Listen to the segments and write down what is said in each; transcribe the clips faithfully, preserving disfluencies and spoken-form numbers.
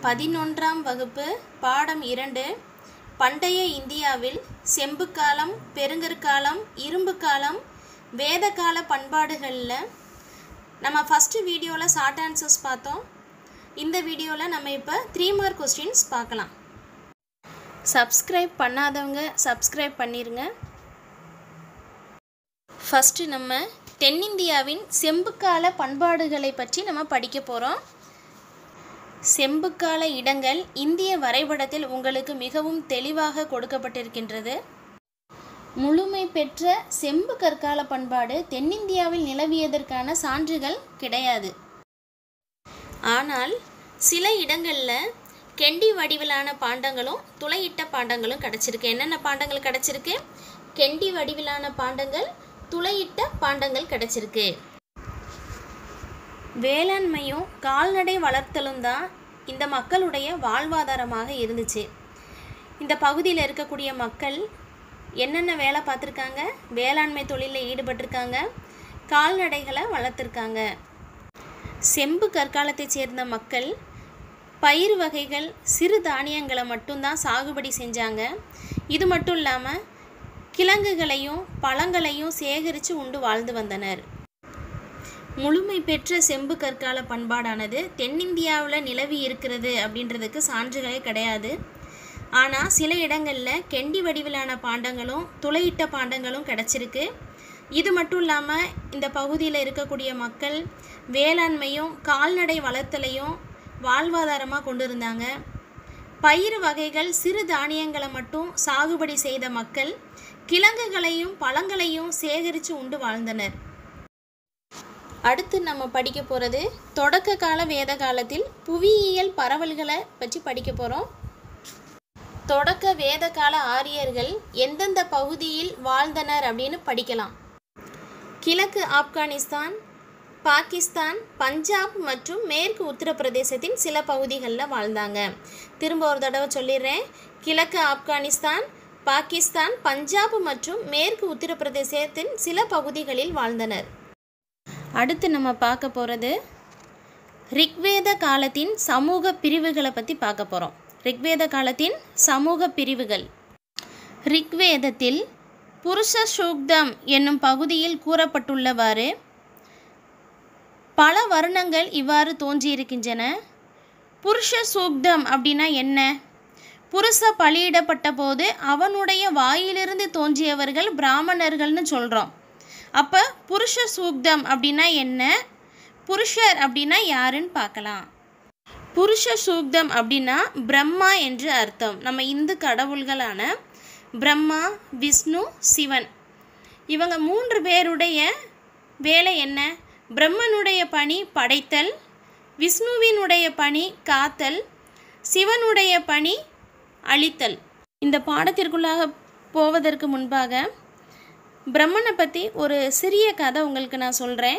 பதினொன்றாம் வகுப்பு பாடம் இரண்டு பண்டைய இந்தியாவில் செம்பு காலம், பெருங்கற்காலம், இரும்பு காலம், வேத கால பண்பாடுகளில் நம்ம ஃபஸ்ட்டு வீடியோவில் ஷார்ட் ஆன்சர்ஸ் பார்த்தோம். இந்த வீடியோவில் நம்ம இப்போ த்ரீ மார்க் கொஸ்டின்ஸ் பார்க்கலாம். சப்ஸ்கிரைப் பண்ணாதவங்க சப்ஸ்கிரைப் பண்ணிடுங்க. ஃபஸ்ட்டு நம்ம தென்னிந்தியாவின் செம்புக்கால பண்பாடுகளை பற்றி நம்ம படிக்க போகிறோம். செம்புக்கால இடங்கள் இந்திய வரைபடத்தில் உங்களுக்கு மிகவும் தெளிவாக கொடுக்கப்பட்டிருக்கின்றது. முழுமை பெற்ற செம்பு கற்கால பண்பாடு தென்னிந்தியாவில் நிலவியதற்கான சான்றுகள் கிடையாது. ஆனால் சில இடங்களில் கெண்டி வடிவிலான பாண்டங்களும் துளையிட்ட பாண்டங்களும் கிடச்சிருக்கு. என்னென்ன பாண்டங்கள் கிடச்சிருக்கு? கெண்டி வடிவிலான பாண்டங்கள், துளையிட்ட பாண்டங்கள் கிடச்சிருக்கு. வேளாண்மையும் கால்நடை வளர்த்தலும் தான் இந்த மக்களுடைய வாழ்வாதாரமாக இருந்துச்சு. இந்த பகுதியில் இருக்கக்கூடிய மக்கள் என்னென்ன வேலை பார்த்துருக்காங்க? வேளாண்மை தொழிலில் ஈடுபட்டிருக்காங்க, கால்நடைகளை வளர்த்துருக்காங்க. செம்பு கற்காலத்தை சேர்ந்த மக்கள் பயிர் வகைகள், சிறு தானியங்களை மட்டும்தான் சாகுபடி செஞ்சாங்க. இது மட்டும் இல்லாமல் கிழங்குகளையும் பழங்களையும் சேகரித்து உண்டு வாழ்ந்து வந்தனர். முழுமை பெற்ற செம்பு கற்கால பண்பாடானது தென்னிந்தியாவில் நிலவி இருக்கிறது அப்படின்றதுக்கு சான்றுகளே கிடையாது. ஆனால் சில இடங்களில் கெண்டி வடிவிலான பாண்டங்களும் துளையிட்ட பாண்டங்களும் கிடச்சிருக்கு. இது மட்டும் இல்லாமல் இந்த பகுதியில் இருக்கக்கூடிய மக்கள் வேளாண்மையும் கால்நடை வளர்த்தலையும் வாழ்வாதாரமாக கொண்டு இருந்தாங்க. பயிர் வகைகள், சிறு தானியங்களை மட்டும் சாகுபடி செய்த மக்கள் கிழங்குகளையும் பழங்களையும் சேகரித்து உண்டு வாழ்ந்தனர். அடுத்து நம்ம படிக்க போகிறது தொடக்க கால வேத காலத்தில் புவியியல் பரவல்களை பற்றி படிக்க போகிறோம். தொடக்க வேத கால ஆரியர்கள் எந்தெந்த பகுதியில் வாழ்ந்தனர் அப்படின்னு படிக்கலாம். கிழக்கு ஆப்கானிஸ்தான், பாகிஸ்தான், பஞ்சாப் மற்றும் மேற்கு உத்தரப்பிரதேசத்தின் சில பகுதிகளில் வாழ்ந்தாங்க. திரும்ப ஒரு தடவை சொல்லிடுறேன். கிழக்கு ஆப்கானிஸ்தான், பாகிஸ்தான், பஞ்சாப் மற்றும் மேற்கு உத்தரப்பிரதேசத்தின் சில பகுதிகளில் வாழ்ந்தனர். அடுத்து நம்ம பார்க்க போகிறது ரிக்வேத காலத்தின் சமூக பிரிவுகளை பற்றி பார்க்க போகிறோம். ரிக்வேத காலத்தின் சமூக பிரிவுகள். ரிக்வேதத்தில் புருஷ சூக்தம் என்னும் பகுதியில் கூறப்பட்டுள்ளவாறு பல வருணங்கள் இவ்வாறு தோன்றியிருக்கின்றன. புருஷ சூக்தம் அப்படின்னா என்ன? புருஷ பலியிடப்பட்ட போது அவனுடைய வாயிலிருந்து தோன்றியவர்கள் பிராமணர்கள்னு சொல்கிறோம். அப்போ புருஷ சூக்தம் அப்படின்னா என்ன, புருஷர் அப்படின்னா யாருன்னு பார்க்கலாம். புருஷ சூக்தம் அப்படின்னா பிரம்மா என்று அர்த்தம். நம்ம இந்து கடவுள்களான பிரம்மா, விஷ்ணு, சிவன் இவங்க மூன்று பேருடைய வேலை என்ன? பிரம்மனுடைய பணி படைத்தல், விஷ்ணுவினுடைய பணி காத்தல், சிவனுடைய பணி அழித்தல். இந்த பாடத்திற்குள்ளாக போவதற்கு முன்பாக பிரம்மனை பற்றி ஒரு சிறிய கதை உங்களுக்கு நான் சொல்கிறேன்.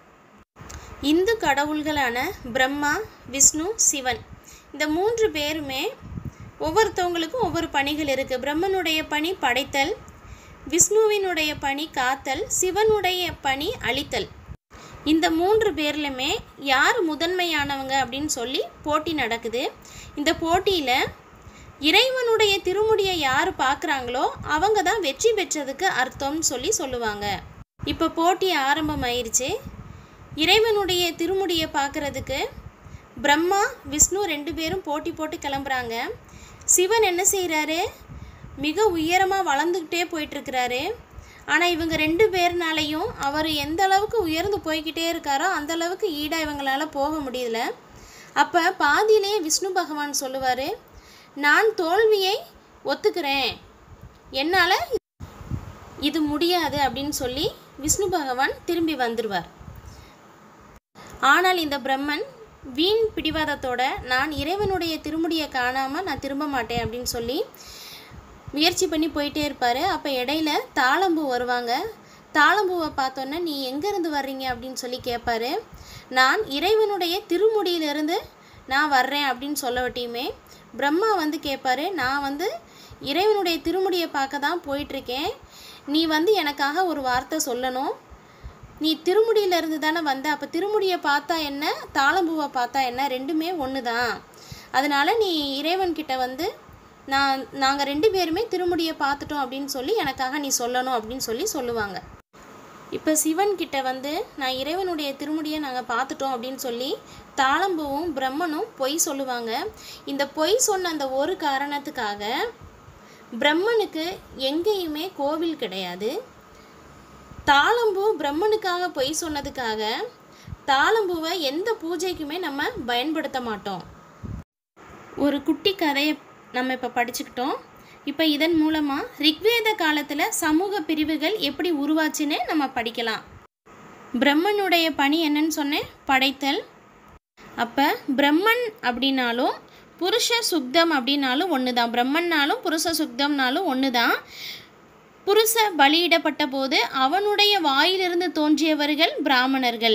இந்து கடவுள்களான பிரம்மா, விஷ்ணு, சிவன் இந்த மூன்று பேருமே ஒவ்வொருத்தவங்களுக்கும் ஒவ்வொரு பணிகள் இருக்குது. பிரம்மனுடைய பணி படைத்தல், விஷ்ணுவினுடைய பணி காத்தல், சிவனுடைய பணி அழித்தல். இந்த மூன்று பேர்லையுமே யார் முதன்மையானவங்க அப்படின்னு சொல்லி போட்டி நடக்குது. இந்த போட்டியில் இறைவனுடைய திருமுடியை யார் பார்க்குறாங்களோ அவங்க தான் வெற்றி பெற்றதுக்கு அர்த்தம்னு சொல்லி சொல்லுவாங்க. இப்போ போட்டி ஆரம்பமாயிருச்சு. இறைவனுடைய திருமுடியை பார்க்குறதுக்கு பிரம்மா, விஷ்ணு ரெண்டு பேரும் போட்டி போட்டு கிளம்புறாங்க. சிவன் என்ன செய்கிறாரு? மிக உயரமாக வளர்ந்துக்கிட்டே போயிட்டுருக்கிறாரு. ஆனால் இவங்க ரெண்டு பேர்னாலையும் அவர் எந்த அளவுக்கு உயர்ந்து போய்கிட்டே இருக்காரோ அந்த அளவுக்கு ஈடாக இவங்களால் போக முடியல. அப்போ பாதியிலே விஷ்ணு பகவான் சொல்லுவார், நான் தோல்வியை ஒத்துக்கிறேன், என்னால் இது முடியாது அப்படின்னு சொல்லி விஷ்ணு பகவான் திரும்பி வந்துடுவார். ஆனால் இந்த பிரம்மன் வீண் பிடிவாதத்தோட நான் இறைவனுடைய திருமுடியை காணாமல் நான் திரும்ப மாட்டேன் அப்படின்னு சொல்லி முயற்சி பண்ணி போயிட்டே இருப்பார். அப்போ இடையில தாளம்பூ வருவாங்க. தாளம்பூவை பார்த்தோன்னே நீ எங்கேருந்து வர்றீங்க அப்படின்னு சொல்லி கேட்பாரு. நான் இறைவனுடைய திருமுடியிலிருந்து நான் வர்றேன் அப்படின்னு சொல்லவட்டியுமே பிரம்மா வந்து கேட்பாரு, நான் வந்து இறைவனுடைய திருமுடியை பார்க்க தான் போயிட்டுருக்கேன், நீ வந்து எனக்காக ஒரு வார்த்தை சொல்லணும், நீ திருமுடியிலிருந்து தானே வந்த, அப்போ திருமுடியை பார்த்தா என்ன, தாளம்பூவை பார்த்தா என்ன, ரெண்டுமே ஒன்று தான், அதனால் நீ இறைவன்கிட்ட வந்து நான் நாங்கள் ரெண்டு பேருமே திருமுடியை பார்த்துட்டோம் அப்படின்னு சொல்லி எனக்காக நீ சொல்லணும் அப்படின்னு சொல்லி சொல்லுவாங்க. இப்போ சிவன் கிட்ட வந்து நான் இறைவனுடைய திருமுடியை நாங்கள் பார்த்துட்டோம் அப்படின்னு சொல்லி தாளம்பூவும் பிரம்மனும் பொய் சொல்லுவாங்க. இந்த பொய் சொன்ன அந்த ஒரு காரணத்துக்காக பிரம்மனுக்கு எங்கேயுமே கோவில் கிடையாது. தாளம்பூ பிரம்மனுக்காக பொய் சொன்னதுக்காக தாளம்பூவை எந்த பூஜைக்குமே நம்ம பயன்படுத்த மாட்டோம். ஒரு குட்டி கதையை நம்ம இப்போ படிச்சுக்கிட்டோம். இப்போ இதன் மூலமாக ரிக்வேத காலத்தில் சமூக பிரிவுகள் எப்படி உருவாச்சுன்னு நம்ம படிக்கலாம். பிரம்மனுடைய பணி என்னன்னு சொன்னேன், படைத்தல். அப்போ பிரம்மன் அப்படின்னாலும் புருஷ சுக்தம் அப்படின்னாலும் ஒன்று தான். பிரம்மன்னாலும் புருஷ சுக்தம்னாலும் ஒன்று தான். புருஷ பலியிடப்பட்ட போது அவனுடைய வாயிலிருந்து தோன்றியவர்கள் பிராமணர்கள்.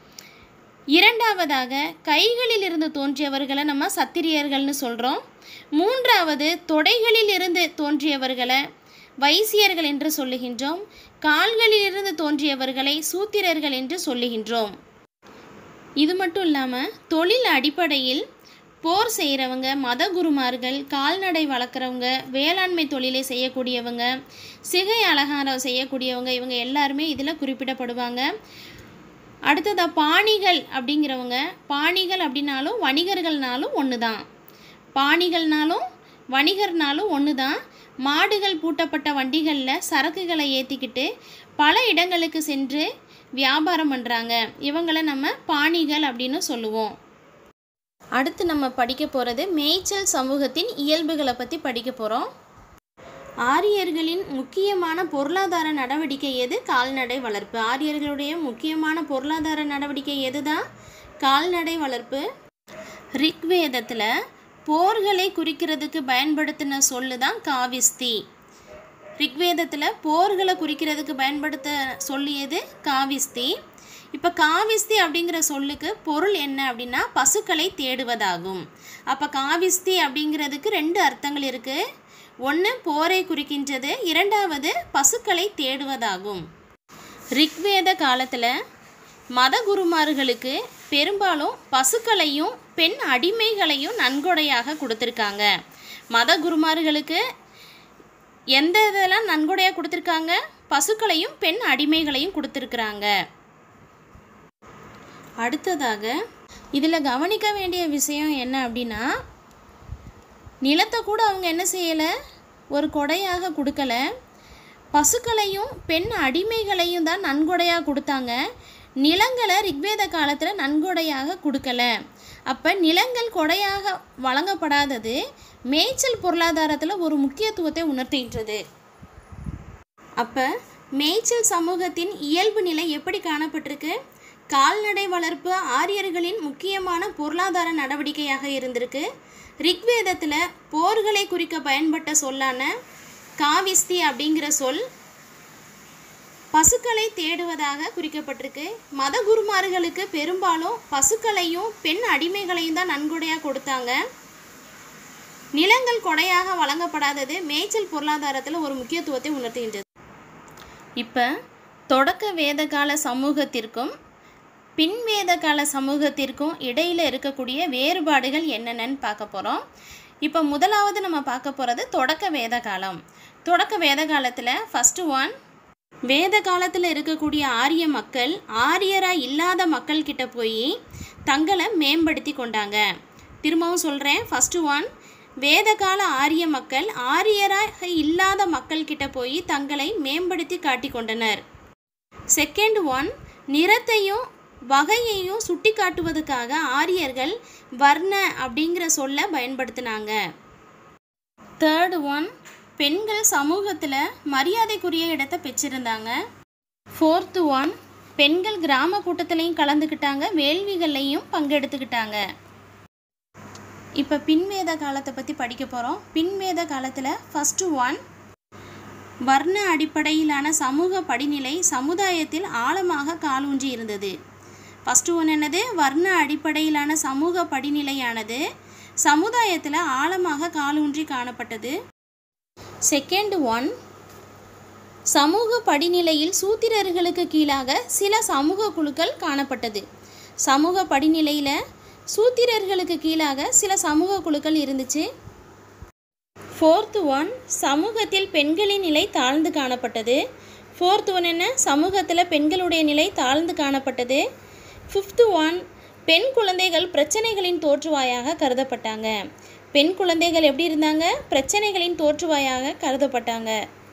இரண்டாவதாக கைகளில் இருந்து தோன்றியவர்களை நம்ம சத்திரியர்கள்னு சொல்கிறோம். மூன்றாவது தொடைகளில் இருந்து தோன்றியவர்களை வைசியர்கள் என்று சொல்லுகின்றோம். கால்களில் இருந்து தோன்றியவர்களை சூத்திரர்கள் என்று சொல்லுகின்றோம். இது மட்டும் இல்லாமல் தொழில் அடிப்படையில் போர் செய்கிறவங்க மத குருமார்கள், கால்நடை வளர்க்குறவங்க, வேளாண்மை தொழிலை செய்யக்கூடியவங்க, சிகை அலங்காரம் செய்யக்கூடியவங்க, இவங்க எல்லாருமே இதில் குறிப்பிடப்படுவாங்க. அடுத்ததாக பாணிகள் அப்படிங்கிறவங்க, பாணிகள் அப்படின்னாலும் வணிகர்கள்னாலும் ஒன்று தான். பாணிகள்னாலும் வணிகர்னாலும் ஒன்று தான். மாடுகள் பூட்டப்பட்ட வண்டிகளில் சரக்குகளை ஏற்றிக்கிட்டு பல இடங்களுக்கு சென்று வியாபாரம் பண்ணுறாங்க. இவங்களை நம்ம பாணிகள் அப்படின்னு சொல்லுவோம். அடுத்து நம்ம படிக்க போகிறது மேய்ச்சல் சமூகத்தின் இயல்புகளை பற்றி படிக்க போகிறோம். ஆரியர்களின் முக்கியமான பொருளாதார நடவடிக்கை எது? கால்நடை வளர்ப்பு. ஆரியர்களுடைய முக்கியமான பொருளாதார நடவடிக்கை எது தான்? கால்நடை வளர்ப்பு. ரிக்வேதத்தில் போர்களை குறிக்கிறதுக்கு பயன்படுத்தின சொல்லு தான் காவிஸ்தி. ரிக்வேதத்தில் போர்களை குறிக்கிறதுக்கு பயன்படுத்த சொல்லியது காவிஸ்தி. இப்போ காவிஸ்தி அப்படிங்கிற சொல்லுக்கு பொருள் என்ன அப்படின்னா பசுக்களை தேடுவதாகும். அப்போ காவிஸ்தி அப்படிங்கிறதுக்கு ரெண்டு அர்த்தங்கள் இருக்குது. ஒன்று போரை குறிக்கின்றது, இரண்டாவது பசுக்களை தேடுவதாகும். ரிக்வேத காலத்தில் மத குருமார்களுக்கு பெரும்பாலும் பசுக்களையும் பெண் அடிமைகளையும் நன்கொடையாக கொடுத்துருக்காங்க. மத குருமார்களுக்கு எந்த இதெல்லாம் நன்கொடையாக கொடுத்துருக்காங்க? பசுக்களையும் பெண் அடிமைகளையும் கொடுத்துருக்குறாங்க. அடுத்ததாக இதில் கவனிக்க வேண்டிய விஷயம் என்ன அப்படின்னா, நிலத்தை கூட அவங்க என்ன செய்யலை, ஒரு கொடையாக கொடுக்கல. பசுக்களையும் பெண் அடிமைகளையும் தான் நன்கொடையாக கொடுத்தாங்க. நிலங்களை ரிக்வேத காலத்தில் நன்கொடையாக கொடுக்கல. அப்போ நிலங்கள் கொடையாக வழங்கப்படாதது மேய்ச்சல் பொருளாதாரத்தில் ஒரு முக்கியத்துவத்தை உணர்த்துகின்றது. அப்போ மேய்ச்சல் சமூகத்தின் இயல்பு நிலை எப்படி காணப்பட்டிருக்கு? கால்நடை வளர்ப்பு ஆரியர்களின் முக்கியமான பொருளாதார நடவடிக்கையாக இருந்திருக்கு. ரிக்வேதத்தில் போர்களை குறிக்க பயன்பட்ட சொல்லான காவிஸ்தி அப்படிங்கிற சொல் பசுக்களை தேடுவதாக குறிக்கப்பட்டிருக்கு. மத குருமார்களுக்கு பெரும்பாலும் பசுக்களையும் பெண் அடிமைகளையும் தான் நன்கொடையாக கொடுத்தாங்க. நிலங்கள் கொடையாக வழங்கப்படாதது மேய்ச்சல் பொருளாதாரத்தில் ஒரு முக்கியத்துவத்தை உணர்த்துகின்றது. இப்போ தொடக்க வேதகால சமூகத்திற்கும் பின்வேத கால சமூகத்திற்கும் இடையில் இருக்கக்கூடிய வேறுபாடுகள் என்னென்னு பார்க்க போகிறோம். இப்போ முதலாவது நம்ம பார்க்க போகிறது தொடக்க வேத காலம். தொடக்க வேத காலத்தில் ஃபஸ்ட்டு ஒன், வேத காலத்தில் இருக்கக்கூடிய ஆரிய மக்கள் ஆரியராக இல்லாத மக்கள்கிட்ட போய் தங்களை மேம்படுத்தி கொண்டாங்க. திரும்பவும் சொல்கிறேன், ஃபஸ்ட்டு ஒன், வேத கால ஆரிய மக்கள் ஆரியராக இல்லாத மக்கள்கிட்ட போய் தங்களை மேம்படுத்தி காட்டி கொண்டனர். செகண்ட் ஒன், நிறத்தையும் வகையையும் சுட்டி காட்டுவதற்காக ஆரியர்கள் வர்ண அப்படிங்கிற சொல்ல பயன்படுத்தினாங்க. தேர்ட் ஒன், பெண்கள் சமூகத்தில் மரியாதைக்குரிய இடத்தை பெற்றிருந்தாங்க. ஃபோர்த்து ஒன், பெண்கள் கிராம கூட்டத்திலையும் கலந்துக்கிட்டாங்க, வேள்விகள்லையும் பங்கெடுத்துக்கிட்டாங்க. இப்போ பின்வேத காலத்தை பற்றி படிக்க போகிறோம். பின்வேத காலத்தில் ஃபஸ்ட்டு ஒன், வர்ண அடிப்படையிலான சமூக படிநிலை சமுதாயத்தில் ஆழமாக காலூன்றி இருந்தது. ஃபஸ்ட்டு ஒன் என்னது? வர்ண அடிப்படையிலான சமூக படிநிலையானது சமுதாயத்தில் ஆழமாக காலூன்றி காணப்பட்டது. செகண்ட் ஒன், சமூக படிநிலையில் சூத்திரர்களுக்கு கீழாக சில சமூக குழுக்கள் காணப்பட்டது. சமூக படிநிலையில் சூத்திரர்களுக்கு கீழாக சில சமூக குழுக்கள் இருந்துச்சு. ஃபோர்த்து ஒன், சமூகத்தில் பெண்களின் நிலை தாழ்ந்து காணப்பட்டது. ஃபோர்த் ஒன் என்ன? சமூகத்தில் பெண்களுடைய நிலை தாழ்ந்து காணப்பட்டது. ஃபிஃப்த்து ஒன், பெண் குழந்தைகள் பிரச்சனைகளின் தோற்றுவாயாக கருதப்பட்டாங்க. பெண் குழந்தைகள் எப்படி இருந்தாங்க? பிரச்சனைகளின் தோற்றுவாயாக கருதப்பட்டாங்க.